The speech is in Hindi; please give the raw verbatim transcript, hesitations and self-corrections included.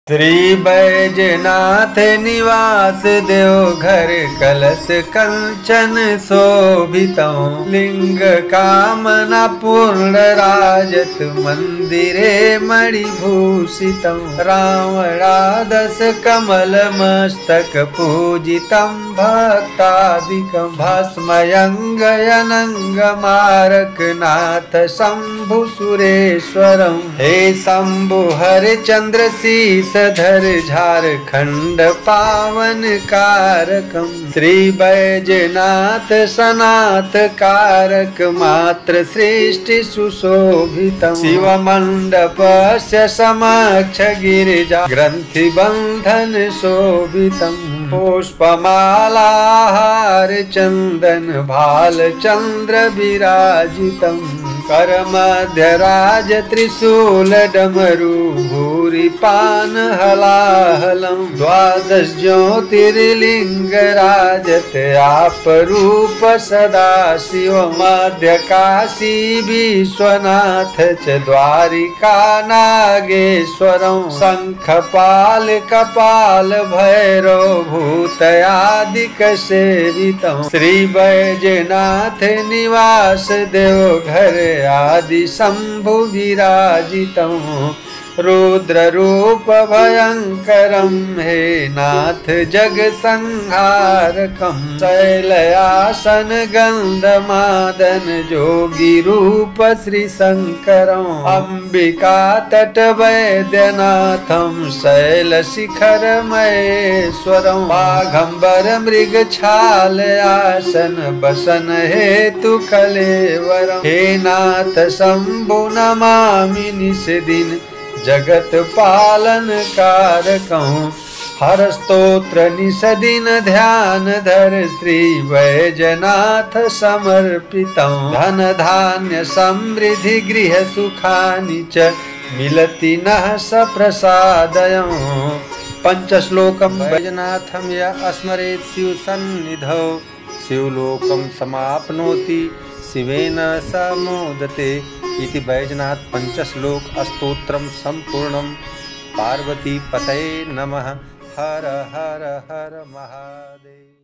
श्री बैजनाथ निवास देवघर कलश कंचन शोभितं लिंग कामना पूर्ण राजत मंदिरे मणिभूषितं रावणादस कमल मस्तक पूजितं भक्तादिकं भस्मयंगयनंग मारक नाथ शंभु सुरेश्वरं हे शंभु हरिचंद्र शीस धर झारखंड पावन कारकम श्री बैजनाथ सनाथ कारक मात्र सृष्टि सुशोभितम शिव मंडपस्य समक्ष गिरिजा ग्रंथि बंधन शोभितम पुष्पमालाहार चंदन भाल चंद्र विराजितम कर मध्य राज त्रिशूल डमरू भूरि पान हलाहलम द्वादश ज्योतिर्लिंग राजत आप रूप सदा शिव मध्य काशी विश्वनाथ च द्वारिका नागेश्वरं शंखपाल कपाल भैरव भूतयादिक सेवितं श्री बैजनाथ निवास देवघर आदि शंभु विराजितं रुद्र रूप भयंकरं हे नाथ जग संहारकं शैलयासन गंधमादन जोगी रूप श्री शंकरं अंबिका तट वैद्यनाथं शैल शिखर महेश्वरं बाघंबर मृग छाल आसन बसन हेतु कलेवरं हे नाथ शंभु नमामि निस दिन जगत पालन कारकं हर स्तोत्र निषदिन ध्यान धर श्री बैजनाथ समर्पितं धन धान्य समृद्धि गृह सुखानि च मिलति नः सप्रसादयं पंचश्लोकं बैजनाथं य अस्मरेत् शिव सन्निधौ शिवलोकं समाप्नोति शिवेन स मोदते इति बैजनाथ पंचश्लोक स्तोत्रम संपूर्णम। पार्वती पतये नमः। हर हर हर महादेव।